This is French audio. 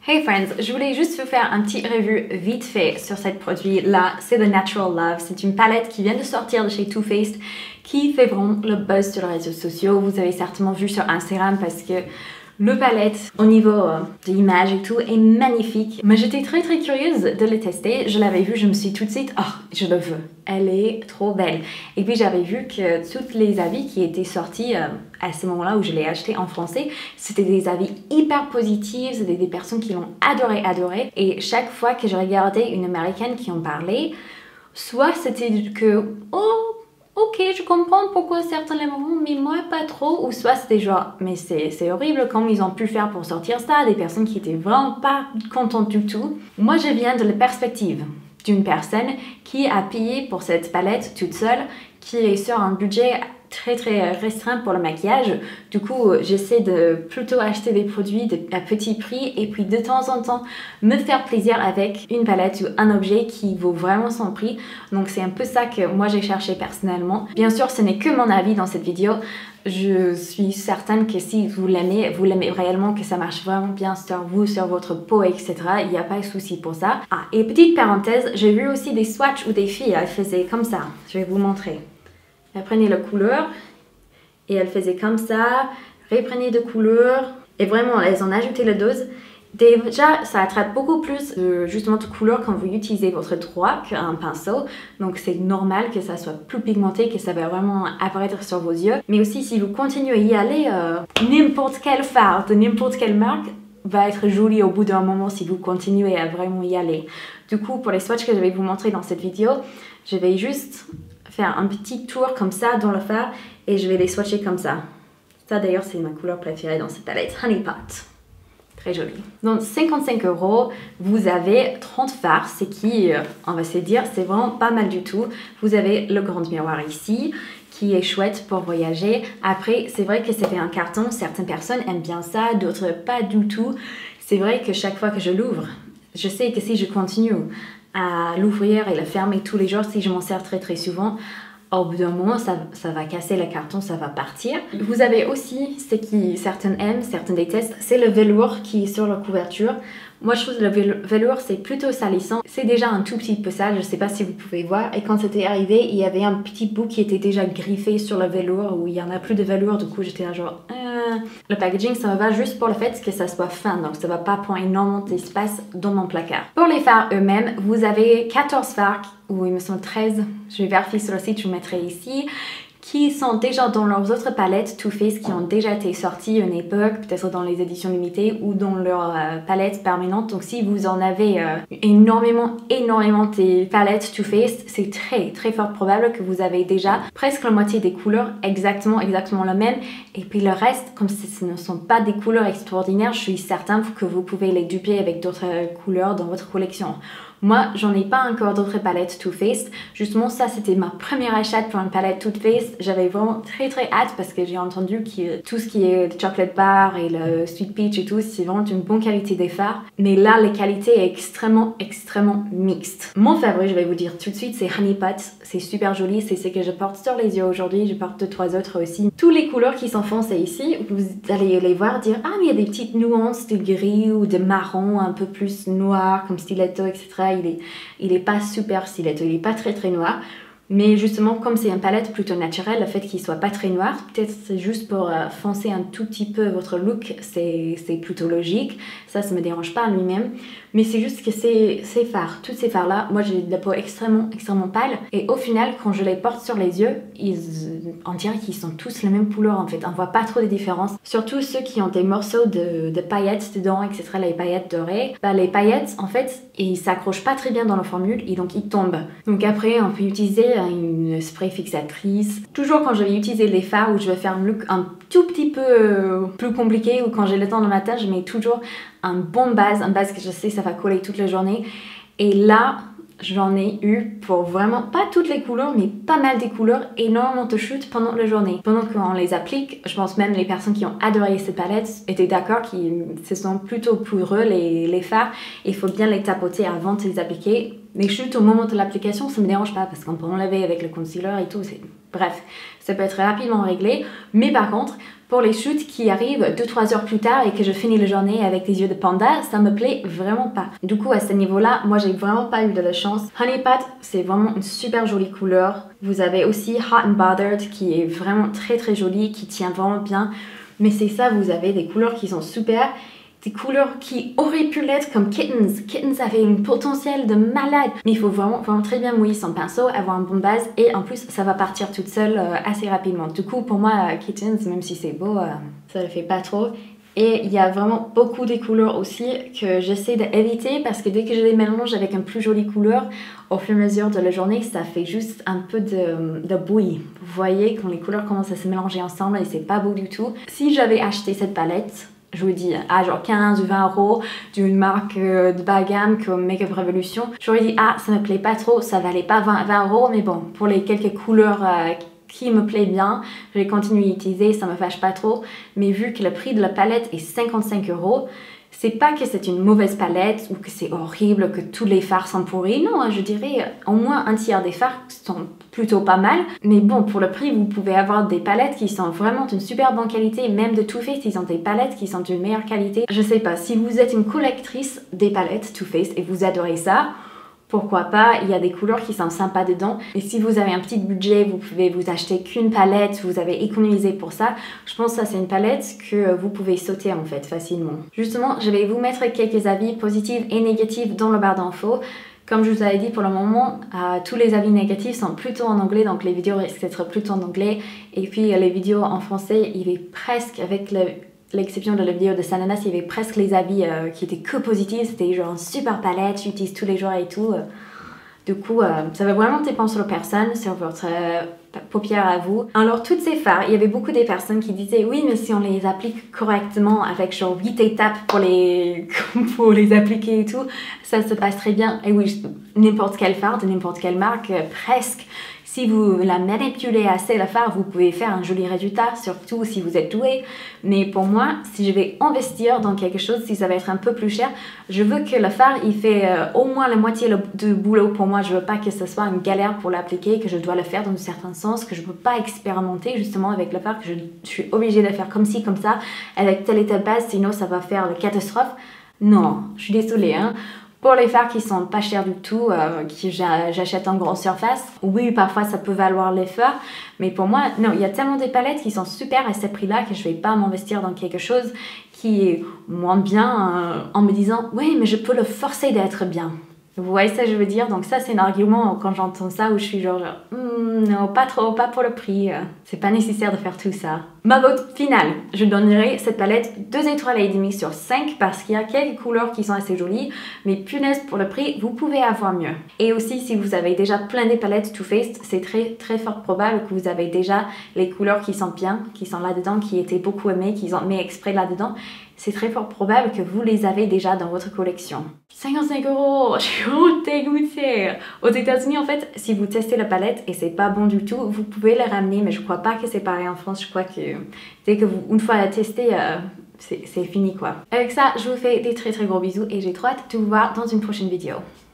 Hey friends, je voulais juste vous faire un petit review vite fait sur ce produit-là. C'est The Natural Love. C'est une palette qui vient de sortir de chez Too Faced qui fait vraiment le buzz sur les réseaux sociaux. Vous avez certainement vu sur Instagram parce que le palette au niveau de l'image et tout est magnifique. Mais j'étais très curieuse de le tester. Je l'avais vu, je me suis tout de suite, oh, je le veux. Elle est trop belle. Et puis j'avais vu que tous les avis qui étaient sortis à ce moment-là où je l'ai acheté en français, c'était des avis hyper positifs, c'était des personnes qui l'ont adoré. Et chaque fois que je regardais une américaine qui en parlait, soit c'était que, oh, ok, je comprends pourquoi certains l'aimeront, mais moi pas trop. Ou soit c'était genre, mais c'est horrible comment ils ont pu faire pour sortir ça. Des personnes qui étaient vraiment pas contentes du tout. Moi, je viens de la perspective d'une personne qui a payé pour cette palette toute seule, qui est sur un budget très restreint pour le maquillage. Du coup, j'essaie de plutôt acheter des produits à petit prix et puis de temps en temps me faire plaisir avec une palette ou un objet qui vaut vraiment son prix. Donc c'est un peu ça que moi j'ai cherché personnellement. Bien sûr, ce n'est que mon avis dans cette vidéo. Je suis certaine que si vous l'aimez réellement, que ça marche vraiment bien sur vous, sur votre peau, etc. Il n'y a pas de souci pour ça. Ah, et petite parenthèse, j'ai vu aussi des swatchs où des filles, elles faisaient comme ça. Je vais vous montrer. Elle prenait la couleur et elle faisait comme ça, reprenait de couleur et vraiment elles ont ajouté la dose. Déjà, ça attrape beaucoup plus justement de couleurs quand vous utilisez votre doigt qu'un pinceau. Donc c'est normal que ça soit plus pigmenté, que ça va vraiment apparaître sur vos yeux. Mais aussi si vous continuez à y aller, n'importe quel fard de n'importe quelle marque va être joli au bout d'un moment si vous continuez à vraiment y aller. Du coup, pour les swatchs que je vais vous montrer dans cette vidéo, je vais juste faire un petit tour comme ça dans le fard et je vais les swatcher comme ça. Ça d'ailleurs c'est ma couleur préférée dans cette palette, Honey Pot. Très joli. Donc 55 €, vous avez 30 fards, c'est qui, on va se dire, c'est vraiment pas mal du tout. Vous avez le grand miroir ici, qui est chouette pour voyager. Après, c'est vrai que c'était un carton, certaines personnes aiment bien ça, d'autres pas du tout. C'est vrai que chaque fois que je l'ouvre, je sais que si je continue à l'ouvrir et le fermer tous les jours, si je m'en sers très souvent, au bout d'un moment, ça va casser le carton, ça va partir. Vous avez aussi ce qui certains aiment, certains détestent, c'est le velours qui est sur la couverture. Moi, je trouve que le velours, c'est plutôt salissant. C'est déjà un tout petit peu sale, je ne sais pas si vous pouvez voir. Et quand c'était arrivé, il y avait un petit bout qui était déjà griffé sur le velours, où il n'y en a plus de velours. Du coup, j'étais là genre... Le packaging, ça me va juste pour le fait que ça soit fin, donc ça ne va pas prendre énormément d'espace dans mon placard. Pour les fards eux-mêmes, vous avez 14 fards, ou il me semble 13, je vais vérifier sur le site, je vous mettrai ici, qui sont déjà dans leurs autres palettes Too Faced qui ont déjà été sorties à une époque, peut-être dans les éditions limitées ou dans leur palette permanente. Donc si vous en avez énormément des palettes Too Faced, c'est très fort probable que vous avez déjà presque la moitié des couleurs exactement la même. Et puis le reste, comme ce ne sont pas des couleurs extraordinaires, je suis certaine que vous pouvez les duper avec d'autres couleurs dans votre collection. Moi, j'en ai pas encore d'autres palettes Too Faced. Justement, ça, c'était ma première achat pour une palette Too Faced. J'avais vraiment très hâte parce que j'ai entendu que tout ce qui est le chocolate bar et le sweet peach et tout, c'est vraiment une bonne qualité des fards. Mais là, la qualité est extrêmement mixte. Mon favori, je vais vous dire tout de suite, c'est Honey Pot. C'est super joli. C'est ce que je porte sur les yeux aujourd'hui. Je porte 2-3 autres aussi. Toutes les couleurs qui s'enfoncent ici, vous allez les voir dire, ah, mais il y a des petites nuances de gris ou de marron un peu plus noir comme stiletto, etc. Il est pas super stiletto, il est pas très noir. Mais justement, comme c'est une palette plutôt naturelle, le fait qu'il soit pas très noir, peut-être c'est juste pour foncer un tout petit peu votre look, c'est plutôt logique. Ça me dérange pas en lui-même. Mais c'est juste que ces fards, tous ces fards-là, moi j'ai de la peau extrêmement pâle. Et au final, quand je les porte sur les yeux, on dirait qu'ils sont tous la même couleur en fait. On voit pas trop de différence. Surtout ceux qui ont des morceaux de paillettes dedans, etc. Les paillettes dorées. Bah, les paillettes, en fait, ils s'accrochent pas très bien dans la formule et donc ils tombent. Donc après, on peut utiliser une spray fixatrice. Toujours quand je vais utiliser les fards où je vais faire un look un tout petit peu plus compliqué ou quand j'ai le temps le matin, je mets toujours un base que je sais ça va coller toute la journée. Et là, j'en ai eu pour vraiment, pas toutes les couleurs, mais pas mal des couleurs, énormément de shoots pendant la journée. Pendant qu'on les applique, je pense même les personnes qui ont adoré ces palettes étaient d'accord qu'ils se sont plutôt poudreux les fards. Il faut bien les tapoter avant de les appliquer. Les chutes au moment de l'application, ça me dérange pas parce qu'on peut enlever avec le concealer et tout. Bref, ça peut être rapidement réglé. Mais par contre, Pour les shoots qui arrivent 2-3 heures plus tard et que je finis la journée avec des yeux de panda, ça me plaît vraiment pas. Du coup, à ce niveau-là, moi j'ai vraiment pas eu de la chance. Honey Pot, c'est vraiment une super jolie couleur. Vous avez aussi Hot and Bothered qui est vraiment très très jolie, qui tient vraiment bien. Mais c'est ça, vous avez des couleurs qui sont super. Des couleurs qui auraient pu l'être comme Kittens. Kittens avait un potentiel de malade. Mais il faut vraiment très bien mouiller son pinceau, avoir une bonne base et en plus ça va partir toute seule assez rapidement. Du coup pour moi Kittens, même si c'est beau, ça le fait pas trop. Et il y a vraiment beaucoup de couleurs aussi que j'essaie d'éviter parce que dès que je les mélange avec une plus jolie couleur, au fur et à mesure de la journée, ça fait juste un peu de bouillie. Vous voyez quand les couleurs commencent à se mélanger ensemble et c'est pas beau du tout. Si j'avais acheté cette palette, je vous dis, à genre 15 ou 20 euros d'une marque de bas gamme comme Makeup Revolution, j'aurais dit, ah, ça me plaît pas trop, ça valait pas 20 euros, mais bon, pour les quelques couleurs qui me plaît bien, je vais continuer à utiliser, ça me fâche pas trop. Mais vu que le prix de la palette est 55 euros, c'est pas que c'est une mauvaise palette ou que c'est horrible, que tous les fards sont pourris. Non, je dirais au moins un tiers des fards sont plutôt pas mal. Mais bon, pour le prix, vous pouvez avoir des palettes qui sont vraiment d'une super bonne qualité. Même de Too Faced, ils ont des palettes qui sont d'une meilleure qualité. Je sais pas, si vous êtes une collectrice des palettes Too Faced et vous adorez ça, pourquoi pas, il y a des couleurs qui sont sympas dedans. Et si vous avez un petit budget, vous pouvez vous acheter qu'une palette, vous avez économisé pour ça. Je pense que ça c'est une palette que vous pouvez sauter en fait facilement. Justement, je vais vous mettre quelques avis positifs et négatifs dans le barre d'infos. Comme je vous avais dit pour le moment, tous les avis négatifs sont plutôt en anglais, donc les vidéos risquent d'être plutôt en anglais. Et puis les vidéos en français, il est presque avec l'exception de la vidéo de Sananas, il y avait presque les avis qui étaient que positifs. C'était genre une super palette, j'utilise tous les jours et tout. Du coup, ça va vraiment dépendre sur la personne, sur votre paupière à vous. Alors, toutes ces fards, il y avait beaucoup des personnes qui disaient oui, mais si on les applique correctement avec genre 8 étapes pour les appliquer et tout, ça se passe très bien. Et oui, n'importe quel fard de n'importe quelle marque, presque. Si vous la manipulez assez la fard, vous pouvez faire un joli résultat, surtout si vous êtes doué. Mais pour moi, si je vais investir dans quelque chose, si ça va être un peu plus cher, je veux que le fard, il fait au moins la moitié du boulot pour moi. Je veux pas que ce soit une galère pour l'appliquer, que je dois le faire dans un certain sens, que je peux pas expérimenter justement avec le fard, que je suis obligée de faire comme ci, comme ça, avec telle et telle base, sinon ça va faire la catastrophe. Non, je suis désolée, hein. Pour les fards qui sont pas chers du tout, que j'achète en grande surface, oui, parfois ça peut valoir l'effort, mais pour moi, non, il y a tellement des palettes qui sont super à ce prix-là que je vais pas m'investir dans quelque chose qui est moins bien en me disant « oui, mais je peux le forcer d'être bien ». Vous voyez ça, je veux dire? Donc ça, c'est un argument quand j'entends ça où je suis genre non, pas trop, pas pour le prix. C'est pas nécessaire de faire tout ça. Ma vote finale, je donnerai cette palette 2 étoiles et demie sur 5 parce qu'il y a quelques couleurs qui sont assez jolies, mais punaise, pour le prix, vous pouvez avoir mieux. Et aussi, si vous avez déjà plein des palettes Too Faced, c'est très fort probable que vous avez déjà les couleurs qui sont bien, qui sont là-dedans, qui étaient beaucoup aimées, qu'ils ont mis exprès là-dedans. C'est très fort probable que vous les avez déjà dans votre collection. 55 euros, je suis vraiment dégoûtée. Aux États-Unis, en fait, si vous testez la palette et c'est pas bon du tout, vous pouvez la ramener, mais je crois pas que c'est pareil en France. Je crois que dès que vous, une fois la testée, c'est fini quoi. Avec ça, je vous fais des très gros bisous et j'ai trop hâte de vous voir dans une prochaine vidéo.